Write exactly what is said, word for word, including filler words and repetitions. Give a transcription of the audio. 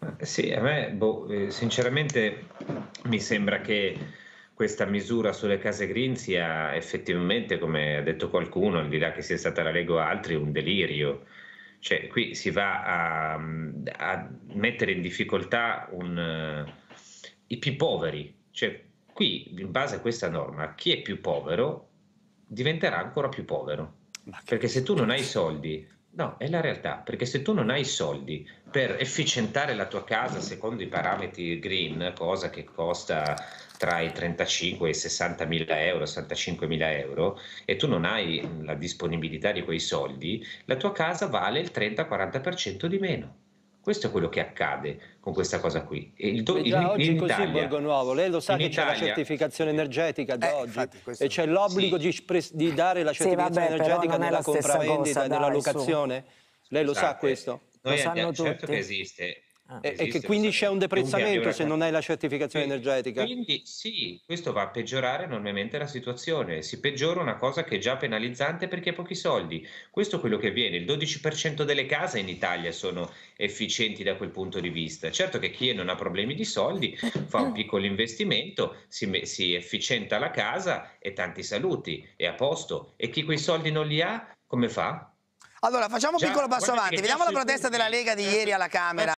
Eh, Sì, a me, boh, eh, sinceramente mi sembra che questa misura sulle case green sia effettivamente, come ha detto qualcuno, al di là che sia stata la Lega o altri, un delirio. Cioè, qui si va a, a mettere in difficoltà un, eh, i più poveri. Cioè, qui, in base a questa norma, chi è più povero diventerà ancora più povero. Ma che Perché se tu non hai i schifo. soldi, no, è la realtà, perché se tu non hai i soldi per efficientare la tua casa secondo i parametri green, cosa che costa tra i trentacinque e i sessanta mila euro, sessantacinque mila euro, e tu non hai la disponibilità di quei soldi, la tua casa vale il trenta-quaranta per cento di meno. Questo è quello che accade con questa cosa qui. E il do- È in, già oggi in così Italia, Borgo Nuovo, lei lo sa in che c'è la Italia, certificazione energetica Eh, da oggi infatti, e questo... c'è l'obbligo sì, di, spres- di dare la Sì, certificazione vabbè, però energetica non è nella la stessa compravendita cosa, e nella dai, su. locazione? Lei lo sa scusate, questo? Lo noi sanno andiamo, certo che tutti. esiste, Ah. E, e che esiste, lo quindi c'è sapete. un Chiunque abbia deprezzamento una se casa. non hai la certificazione Qui- energetica? Quindi sì, questo va a peggiorare enormemente la situazione, si peggiora una cosa che è già penalizzante perché ha pochi soldi. Questo è quello che avviene, il dodici per cento delle case in Italia sono efficienti da quel punto di vista. Certo che chi non ha problemi di soldi fa un piccolo investimento, si, me- si efficienta la casa e tanti saluti, è a posto. E chi quei soldi non li ha, come fa? Allora, facciamo un piccolo Già, passo guardate avanti. che già Vediamo la sui protesta della furbi, Lega di già ieri sui- alla già Camera.